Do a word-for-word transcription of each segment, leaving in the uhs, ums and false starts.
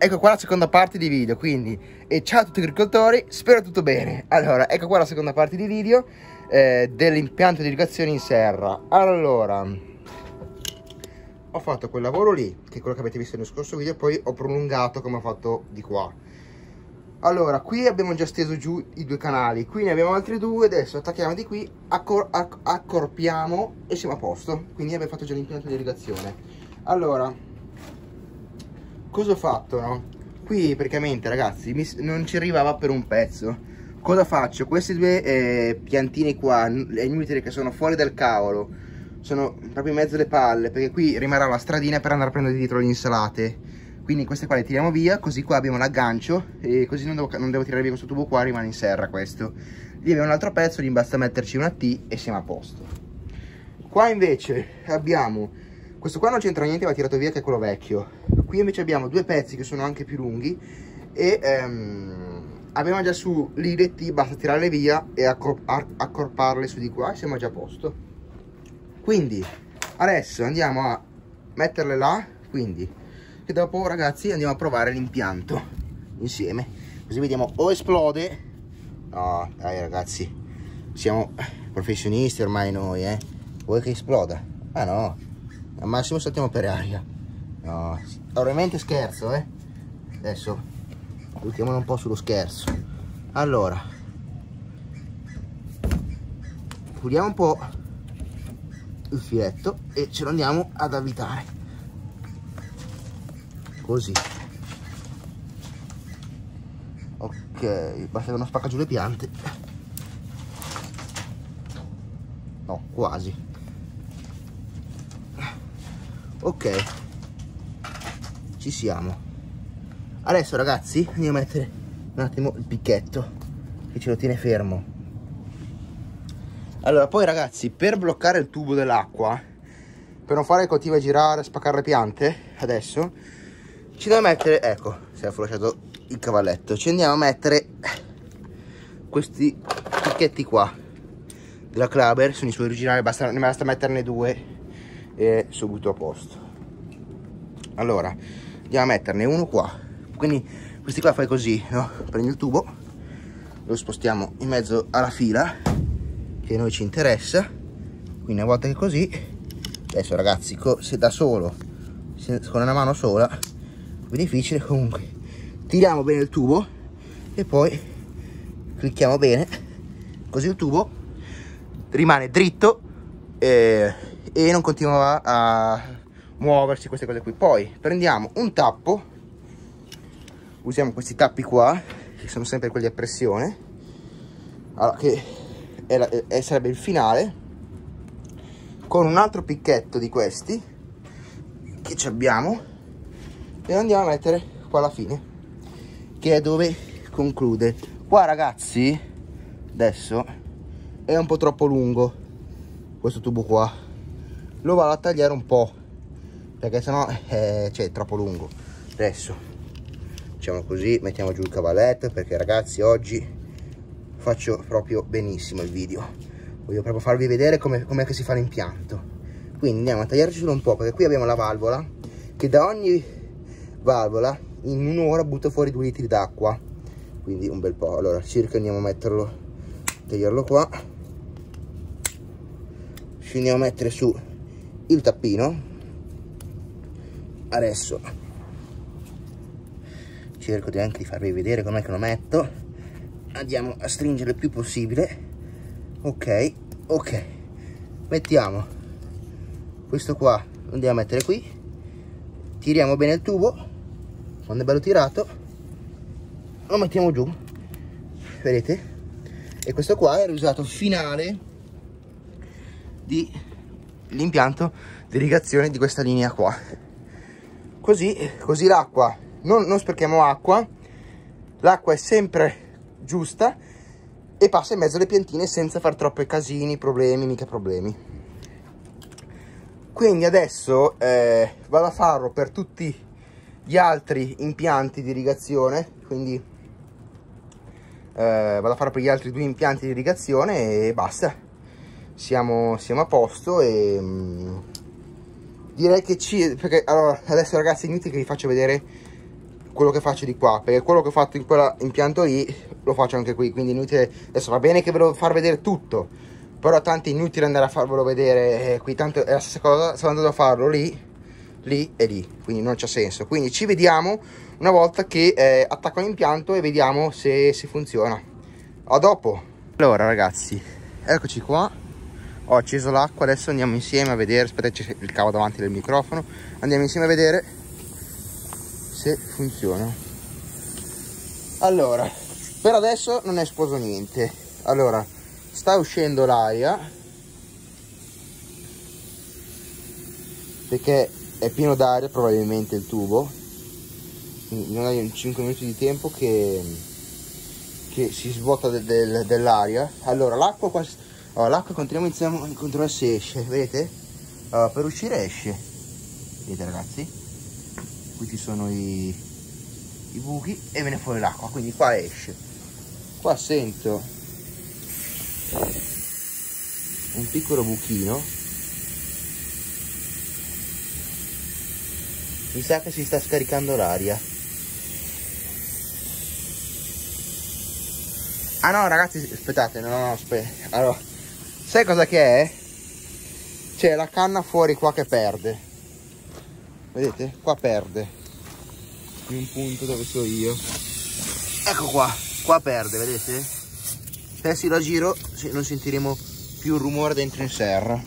ecco qua la seconda parte di video, quindi, e ciao a tutti gli agricoltori, spero tutto bene. Allora, ecco qua la seconda parte di video eh, dell'impianto di irrigazione in serra. Allora, ho fatto quel lavoro lì, che è quello che avete visto nel scorso video, e poi ho prolungato come ho fatto di qua. Allora, qui abbiamo già steso giù i due canali, qui ne abbiamo altri due, adesso attacchiamo di qui, accor acc accorpiamo e siamo a posto. Quindi abbiamo fatto già l'impianto di irrigazione. Allora, cosa ho fatto, no? Qui praticamente, ragazzi, mi, non ci arrivava per un pezzo. Cosa faccio? Queste due eh, piantine qua, le inutili che sono fuori dal cavolo, sono proprio in mezzo alle palle, perché qui rimarrà la stradina per andare a prendere dietro le insalate. Quindi queste qua le tiriamo via, così qua abbiamo l'aggancio e così non devo, non devo tirare via questo tubo qua, rimane in serra questo. Lì abbiamo un altro pezzo, gli basta metterci una T e siamo a posto. Qua invece abbiamo, questo qua non c'entra niente, va tirato via, che è quello vecchio. Qui invece abbiamo due pezzi che sono anche più lunghi e ehm, abbiamo già su lì le T, basta tirarle via e accor accorparle su di qua e siamo già a posto. Quindi adesso andiamo a metterle là, quindi... che dopo, ragazzi, andiamo a provare l'impianto insieme, così vediamo o esplode. No, dai ragazzi, siamo professionisti ormai noi, eh. Vuoi che esploda? Ah no, al massimo saltiamo per aria. No, ovviamente scherzo, eh. Adesso buttiamolo un po' sullo scherzo. Allora, puliamo un po' il filetto e ce lo andiamo ad avvitare. Così, ok, basta che non spacca giù le piante. No, quasi. Ok, ci siamo. Adesso, ragazzi, andiamo a mettere un attimo il picchetto che ce lo tiene fermo. Allora, poi, ragazzi, per bloccare il tubo dell'acqua, per non fare il coltivo a girare, spaccare le piante, adesso ci devo mettere, ecco, si è lasciato il cavalletto, ci andiamo a mettere questi picchetti qua della Klaber, sono i suoi originali, basta, ne basta metterne due e subito a posto. Allora, andiamo a metterne uno qua, quindi questi qua fai così, no? Prendi il tubo, lo spostiamo in mezzo alla fila che a noi ci interessa, quindi una volta che così, adesso ragazzi, se da solo, se, con una mano sola, è difficile, comunque tiriamo bene il tubo e poi clicchiamo bene, così il tubo rimane dritto eh, e non continua a muoversi, queste cose qui. Poi prendiamo un tappo, usiamo questi tappi qua che sono sempre quelli a pressione, allora, che è la, è, sarebbe il finale, con un altro picchetto di questi che ci abbiamo e andiamo a mettere qua alla fine, che è dove conclude. Qua, ragazzi, adesso è un po' troppo lungo questo tubo qua, lo vado a tagliare un po' perché sennò è, cioè, è troppo lungo. Adesso facciamo così, mettiamo giù il cavalletto, perché ragazzi oggi faccio proprio benissimo il video, voglio proprio farvi vedere come com'è che si fa l'impianto. Quindi andiamo a tagliarci solo un po', perché qui abbiamo la valvola che da ogni valvola in un'ora butta fuori due litri d'acqua, quindi un bel po'. Allora circa andiamo a metterlo, tagliarlo qua, ci andiamo a mettere su il tappino. Adesso cerco di anche di farvi vedere com'è che lo metto, andiamo a stringere il più possibile. Ok, ok, mettiamo questo qua, lo andiamo a mettere qui, tiriamo bene il tubo, quando è bello tirato lo mettiamo giù, vedete? E questo qua è il risultato finale di l'impianto di irrigazione di questa linea qua. Così, così l'acqua, non, non sprechiamo acqua, l'acqua è sempre giusta e passa in mezzo alle piantine senza far troppi casini, problemi, mica problemi. Quindi adesso eh, vado a farlo per tutti gli altri impianti di irrigazione, quindi eh, vado a fare per gli altri due impianti di irrigazione e basta, siamo, siamo a posto. E mh, direi che ci, perché allora adesso, ragazzi, inutile che vi faccio vedere quello che faccio di qua, perché quello che ho fatto in quell'impianto lì lo faccio anche qui, quindi inutile. Adesso va bene che ve lo far vedere tutto, però tanto è inutile andare a farvelo vedere eh, qui, tanto è la stessa cosa, sto andando a farlo lì, lì e lì, quindi non c'ha senso. Quindi ci vediamo una volta che eh, attacco l'impianto e vediamo se si funziona. A dopo. Allora ragazzi, eccoci qua, ho acceso l'acqua, adesso andiamo insieme a vedere, aspetta c'è il cavo davanti del microfono, andiamo insieme a vedere se funziona. Allora, per adesso non è esploso niente. Allora, sta uscendo l'aria perché è pieno d'aria probabilmente il tubo, quindi non hai cinque minuti di tempo che, che si svuota de, de, dell'aria. Allora l'acqua qua, oh, l'acqua continuiamo, iniziamo a controllare se esce, vedete? Allora, per uscire esce, vedete ragazzi, qui ci sono i, i buchi e viene fuori l'acqua, quindi qua esce. Qua sento un piccolo buchino, mi sa che si sta scaricando l'aria. Ah no ragazzi, aspettate, no no aspetta, allora, sai cosa che è? C'è la canna fuori qua che perde, vedete? Qua perde in un punto dove sono io, ecco qua, qua perde, vedete? Se adesso la giro non sentiremo più il rumore dentro in serra.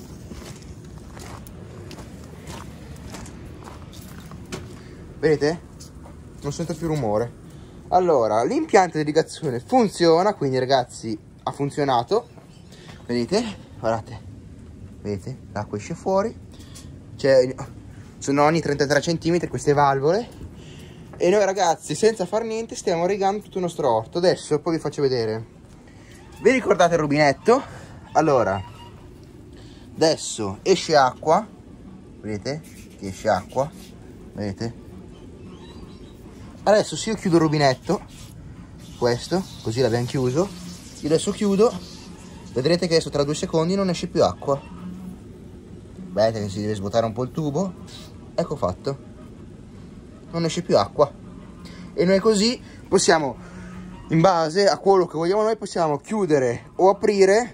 Vedete? Non sento più rumore. Allora, l'impianto di irrigazione funziona, quindi ragazzi ha funzionato. Vedete? Guardate. Vedete? L'acqua esce fuori. Cioè, sono ogni trentatré centimetri queste valvole. E noi ragazzi, senza far niente, stiamo irrigando tutto il nostro orto. Adesso poi vi faccio vedere. Vi ricordate il rubinetto? Allora, adesso esce acqua. Vedete? Che esce acqua. Vedete? Adesso se io chiudo il rubinetto, questo, così l'abbiamo chiuso, io adesso chiudo, vedrete che adesso tra due secondi non esce più acqua. Vedete che si deve svuotare un po' il tubo, ecco fatto, non esce più acqua. E noi così possiamo, in base a quello che vogliamo noi, possiamo chiudere o aprire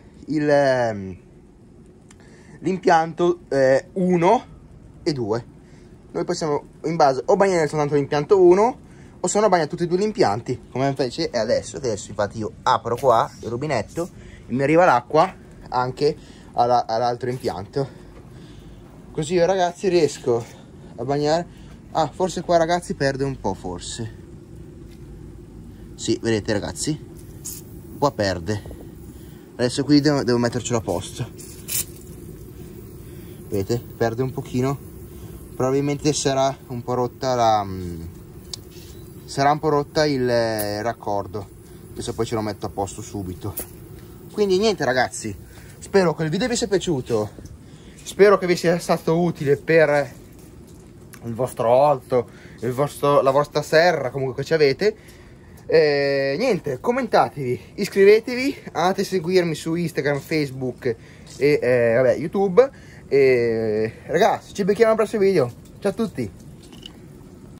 l'impianto eh, uno e due. Noi possiamo, in base, o bagnare soltanto l'impianto uno, o se no bagna tutti e due gli impianti, come invece è adesso. Adesso infatti io apro qua il rubinetto e mi arriva l'acqua anche all'altro impianto. Così io ragazzi riesco a bagnare. Ah, forse qua ragazzi perde un po', forse. Sì, vedete ragazzi? Qua perde. Adesso qui devo, devo mettercelo a posto. Vedete? Perde un pochino. Probabilmente sarà un po' rotta la... sarà un po' rotta il raccordo. Adesso poi ce lo metto a posto subito. Quindi niente ragazzi, spero che il video vi sia piaciuto, spero che vi sia stato utile per il vostro orto, il vostro, la vostra serra, comunque che ci avete. Eh, niente, commentatevi, iscrivetevi, andate a seguirmi su Instagram, Facebook e eh, vabbè, YouTube. E ragazzi, ci becchiamo al prossimo video. Ciao a tutti.